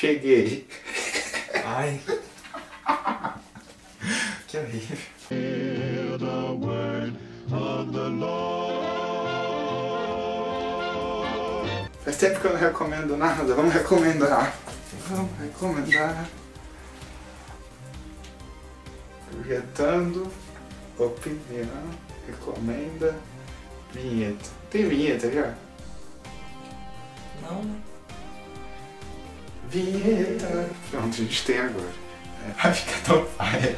Cheguei. Ai. Que horrível. Hear the word of the Lord. Faz tempo que eu não recomendo nada, vamos recomendar. Vamos recomendar. Projetando, opinião, recomenda, vinheta. Tem vinheta já? Não, né? Vinheta. Pronto, a gente tem agora. Vai ficar tão paia.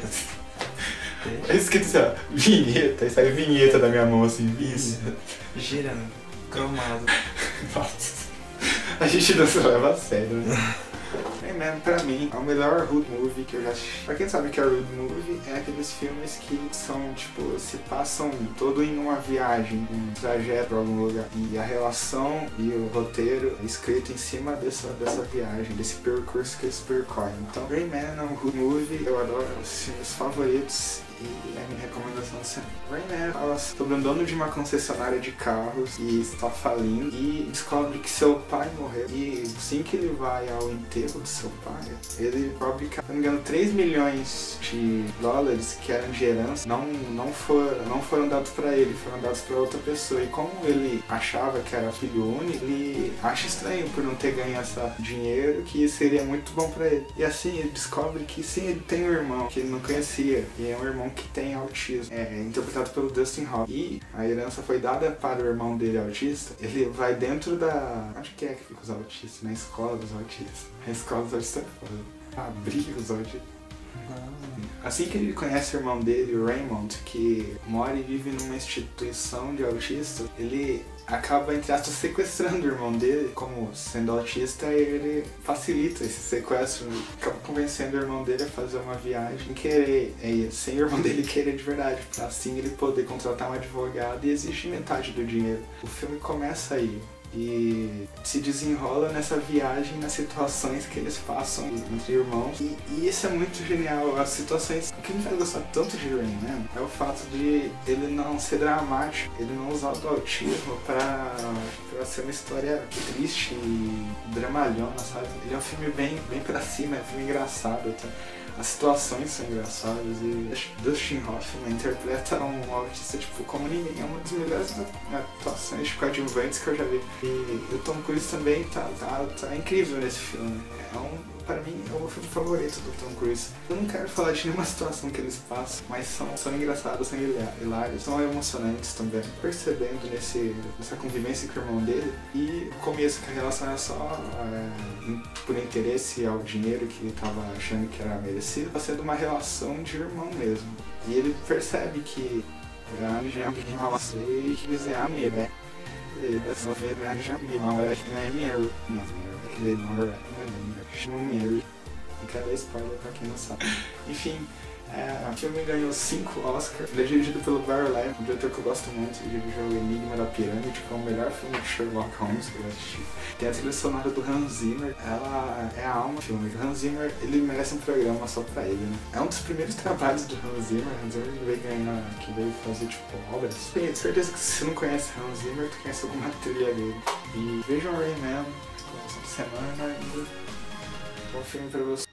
É escrito assim, ó, vinheta, aí sai vinheta da minha mão assim, isso. Girando, cromado. Nossa. A gente não se leva a sério, né? Man, pra mim, é o melhor road movie que eu já assisti. Pra quem sabe o que é road movie, é aqueles filmes que são, tipo, se passam todo em uma viagem, um trajeto pra algum lugar. E a relação e o roteiro é escrito em cima dessa viagem, desse percurso que eles percorrem. Então, Rain Man é um road movie, eu adoro, os filmes favoritos. E a minha recomendação é sempre Rain Man fala sobre um dono de uma concessionária de carros e está falindo e descobre que seu pai morreu. E assim que ele vai ao enterro de seu pai, ele descobre que, se não me engano, 3 milhões de dólares que eram de herança não foram dados para ele, foram dados para outra pessoa. E como ele achava que era filho único, ele acha estranho por não ter ganho esse dinheiro, que seria muito bom para ele. E assim ele descobre que sim, ele tem um irmão que ele não conhecia, e é um irmão que tem autismo, é interpretado pelo Dustin Hoffman. E a herança foi dada para o irmão dele autista. Ele vai dentro da... Onde que fica os autistas? Na escola dos autistas. A escola dos autistas é foda. Abriga os autistas. Assim que ele conhece o irmão dele, o Raymond, que mora e vive numa instituição de autistas, ele acaba, entre aspas, sequestrando o irmão dele. Como sendo autista, ele facilita esse sequestro, acaba convencendo o irmão dele a fazer uma viagem sem o irmão dele querer de verdade, pra assim ele poder contratar um advogado e exigir metade do dinheiro. O filme começa aí e se desenrola nessa viagem, nas situações que eles passam entre irmãos. E isso é muito genial. As situações... O que me faz gostar tanto de Rain Man é o fato de ele não ser dramático, ele não usar o autismo pra ser uma história triste e dramalhona, sabe? Ele é um filme bem pra cima, é um filme engraçado, tá? As situações são engraçadas e Dustin Hoffman interpreta um autista tipo como ninguém. É uma das melhores atuações de coadjuvantes que eu já vi. E o Tom Cruise também tá incrível nesse filme. Pra mim é o meu filme favorito do Tom Cruise. Eu não quero falar de nenhuma situação que eles passam, mas são engraçados, são hilários, são emocionantes também. Percebendo nessa convivência com o irmão dele, e o começo que a relação era só por interesse ao dinheiro que ele tava achando que era merecido, tá sendo uma relação de irmão mesmo. E ele percebe que não quero dar spoiler pra quem não sabe. Enfim, o filme ganhou 5 Oscars. Ele é dirigido pelo Barry Levinson, um diretor que eu gosto muito. Ele dirigiu O Enigma da Pirâmide, que é o melhor filme de Sherlock Holmes que eu assisti. Tem a trilha sonora do Hans Zimmer, ela é a alma do filme. O Hans Zimmer, ele merece um programa só pra ele, né? É um dos primeiros trabalhos do Hans Zimmer. Hans Zimmer veio fazer tipo obras. Tenho certeza que se você não conhece Hans Zimmer, tu conhece alguma trilha dele. E vejam Rain Man, começo de semana e bom filme pra você.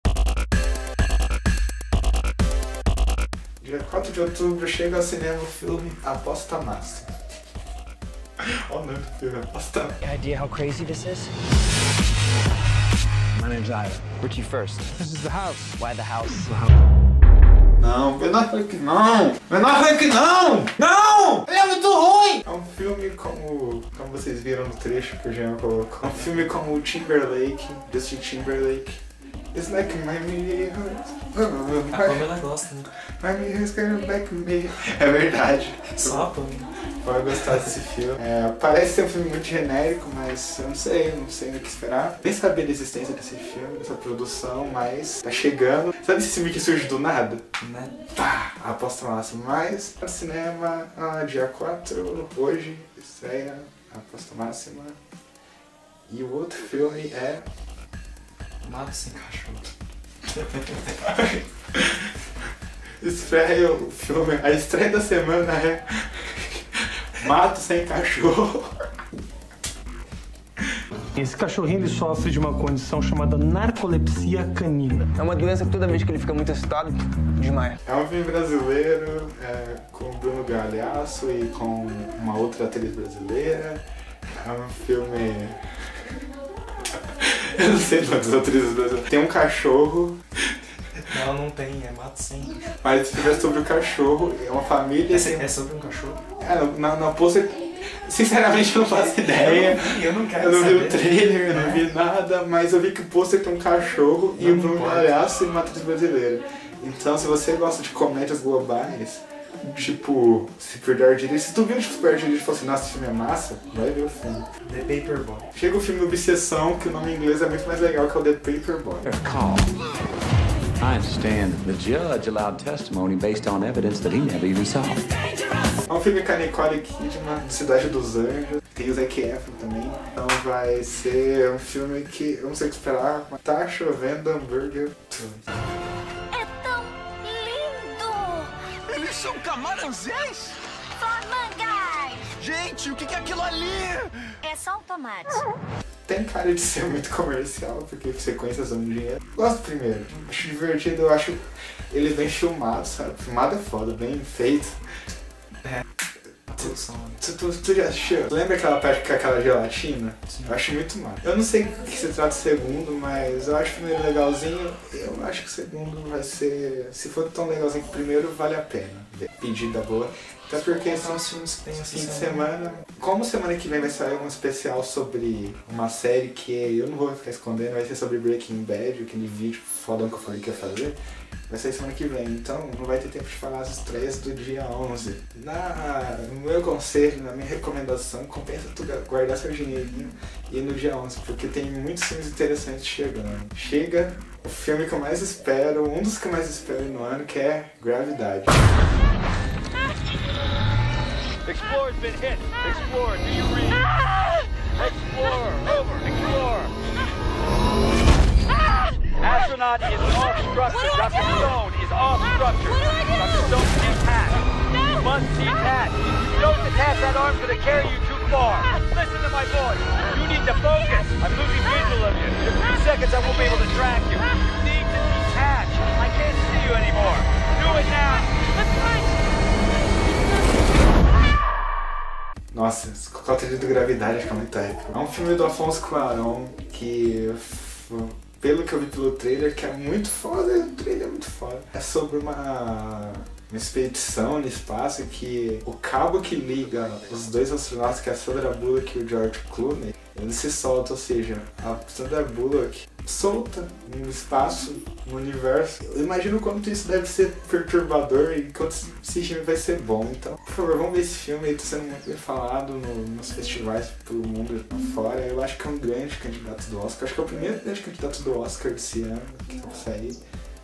Dia 4 de outubro chega ao cinema o filme Aposta Máxima. Olha o nome do filme, Aposta Máxima. Any idea how crazy this is? My name's Ida. Where to first? This is the house. Why the house? Não, Ben Affleck não! Ben Affleck não! Não! Ele é muito ruim! É um filme como vocês viram no trecho que o Jean colocou. É um filme como o Timberlake, Justin Timberlake. It's like my me hurts. A Pamela gosta, né? My me hurts coming back me. É verdade. Só a Pamela. Vai gostar desse filme. Parece ser um filme muito genérico, mas eu não sei o que esperar. Nem sabia da existência desse filme, dessa produção, mas tá chegando. Sabe esse filme que surge do nada? Né? Pá! Aposta Máxima. Mas no cinema, dia 4, hoje, estreia Aposta Máxima. E o outro filme é... Mato Sem Cachorro. Estreia o filme, a estreia da semana é Mato Sem Cachorro. Esse cachorrinho ele sofre de uma condição chamada narcolepsia canina. É uma doença que toda vez que ele fica muito excitado, desmaia. É um filme brasileiro, com o Bruno Galhaço e com uma outra atriz brasileira. É um filme... Eu não sei quantas atrizes brasileiras. Tem um cachorro. Não tem, é mato sim. Mas esse filme é sobre o cachorro, é uma família... É sobre um cachorro? Na pôster... Sinceramente eu não faço ideia. Eu não quero Eu não vi saber. o trailer, eu não vi nada, mas eu vi que o pôster tem um cachorro e o Bruno Galhaço e uma atriz brasileira. Então se você gosta de comédias globais, tipo Super Ardilha, se tu viu o Super Ardilha e falou assim, nossa, esse filme é massa, vai ver o filme. The Paperboy. Chega o filme Obsessão, que o nome em inglês é muito mais legal, que é o The Paperboy. Call. I understand the judge allowed testimony based on evidence that he never even saw. É um filme com a Nicole Kidman, de Cidade dos Anjos, tem o Zac Efron também. Então vai ser um filme que eu não sei o que esperar, mas tá chovendo hambúrguer. É tão lindo! Eles são camarãozéis? Formangas! Gente, o que é aquilo ali? É só um tomate. Tem cara de ser muito comercial, porque sequências dão dinheiro. Gosto do primeiro, acho divertido, eu acho ele bem filmado, sabe? Filmado é foda, bem feito. Tu já assistiu? Lembra aquela parte com aquela gelatina? Sim. Eu acho muito massa. Eu não sei o que se trata do segundo, mas eu acho o primeiro legalzinho. Eu acho que o segundo vai ser... Se for tão legalzinho que o primeiro, vale a pena. Pedida boa. Até porque são os filmes que tem esse fim de semana. Como semana que vem vai sair um especial sobre uma série que eu não vou ficar escondendo, vai ser sobre Breaking Bad, aquele vídeo fodão que eu falei que ia fazer. Vai sair semana que vem, então não vai ter tempo de falar as estreias do dia 11. No meu conselho, na minha recomendação, compensa tu guardar seu dinheirinho e ir no dia 11, porque tem muitos filmes interessantes chegando. Chega o filme que eu mais espero, um dos que eu mais espero no ano, que é Gravidade. Explorer's been hit. Explorer, do you read? Explorer, over. Explorer. Astronaut is off structure. Dr. Stone is off structure. Dr. Stone is intact. You must detach. If you don't detach, that arm's going to carry you too far. Listen to my voice. You need to focus. I'm losing visual of you. In a few seconds, I won't be able to track you. You need to detach. I can't see you anymore. Do it now. Let's fight. Nossa, com a trilha do Gravidade acho que é muito épico. É um filme do Afonso Cuarón que, pelo que eu vi pelo trailer, que é muito foda, o trailer é muito foda. É sobre uma expedição no espaço que o cabo que liga os dois astronautas, que é a Sandra Bullock e o George Clooney, ele se solta, ou seja, a Sandra Bullock solta no espaço, no universo. Eu imagino quanto isso deve ser perturbador e quanto esse filme vai ser bom. Então, por favor, vamos ver esse filme. Ele tá sendo muito bem falado nos festivais pelo mundo fora. Eu acho que é um grande candidato do Oscar. Acho que é o primeiro grande candidato do Oscar desse ano que vai sair.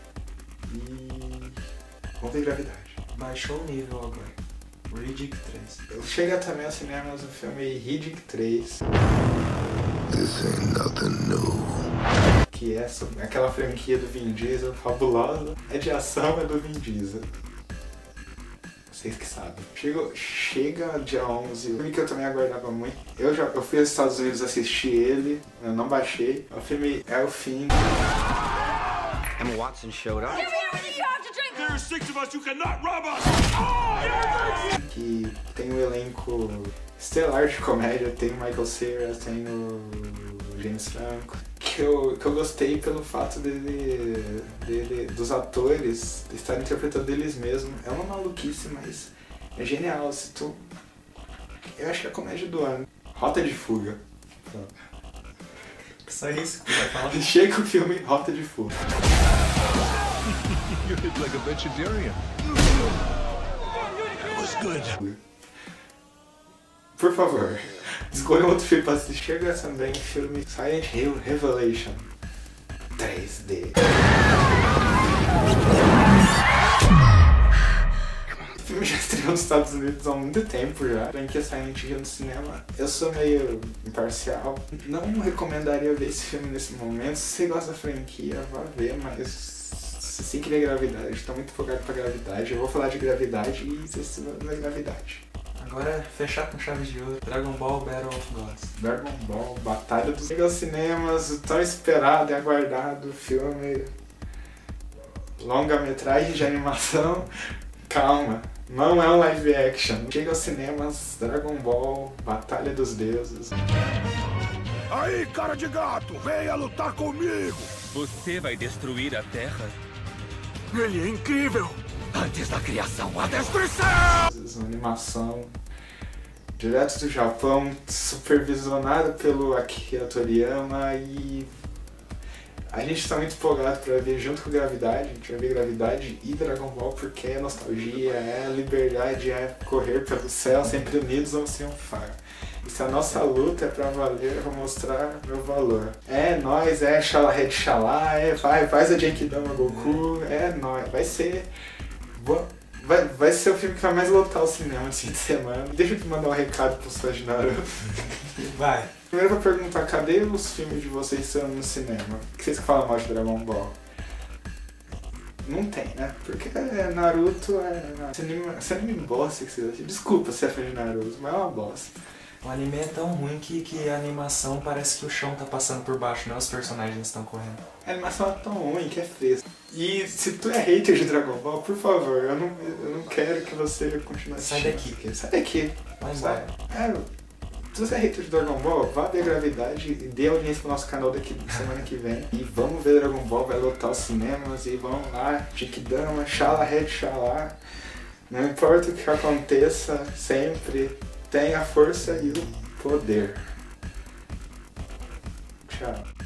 E vamos ver Gravidade. Baixou o nível agora. Riddick 3. Chega também aos cinemas o filme Riddick 3. This ain't nothing new. Que é sobre aquela franquia do Vin Diesel, fabulosa. É de ação, é do Vin Diesel. Vocês que sabem. Chega dia 11, o filme que eu também aguardava muito. Eu fui aos Estados Unidos assistir ele, eu não baixei. O filme é o fim. Emma Watson showed up. There are 6 of us, you cannot rob us! Que tem um elenco estelar de comédia, tem o Michael Cera, tem o James Franco. Que eu gostei pelo fato dos atores estarem interpretando eles mesmos. É uma maluquice, mas é genial. Eu acho que é a comédia do ano. Rota de Fuga. Pronto. Só isso que vai falar. Chega o filme Rota de Fuga. You hit like a vegetarian. That was good. Por favor, escolha outro filme pra assistir. Chega também o filme Silent Hill Revelation 3D. O filme já estreou nos Estados Unidos há muito tempo já. Tem que Silent Hill no cinema. Eu sou meio imparcial. Não recomendaria ver esse filme nesse momento. Se você gosta da franquia, vá ver, mas se você querer Gravidade, tá muito focado pra Gravidade. Eu vou falar de Gravidade e você vai ver Gravidade. Agora, fechar com chave de ouro. Dragon Ball Battle of Gods. Dragon Ball, Batalha dos Mega Cinemas, o tão esperado e aguardado filme, longa-metragem de animação. Calma, não é um live action. Chega aos cinemas, Dragon Ball, Batalha dos Deuses. Aí, cara de gato, venha lutar comigo! Você vai destruir a Terra? Ele é incrível! Antes da criação, a destruição! Uma animação direto do Japão, supervisionada pelo Akira Toriyama, e a gente está muito empolgado para ver junto com Gravidade. A gente vai ver Gravidade e Dragon Ball porque é nostalgia, é liberdade, é correr pelo céu, sempre unidos vamos triunfar. E se a nossa luta é pra valer, eu vou mostrar meu valor. É nóis, é Xalá Red Xalá, é faz a Genkidama Goku, é nóis, vai ser o filme que vai mais lotar o cinema nesse fim de semana. Deixa eu te mandar um recado pros fãs de Naruto. Vai. Primeiro eu vou perguntar, cadê os filmes de vocês sendo no cinema? Por que vocês falam mal de Dragon Ball? Não tem, né? Porque Naruto é anime bosta que vocês acham. Desculpa se é fã de Naruto, mas é uma bosta. O anime é tão ruim que a animação parece que o chão tá passando por baixo, não os personagens estão correndo. A animação é tão ruim que é fresca. E se tu é hater de Dragon Ball, por favor, eu não quero que você continue assistindo. Sai daqui. Sai daqui. Vai embora. Se você é hater de Dragon Ball, vá ver Gravidade e dê audiência pro nosso canal daqui semana que vem. E vamos ver Dragon Ball, vai lotar os cinemas e vamos lá, Genkidama, Xalá Red Xalá. Não importa o que aconteça, sempre tenha a força e o poder. Tchau.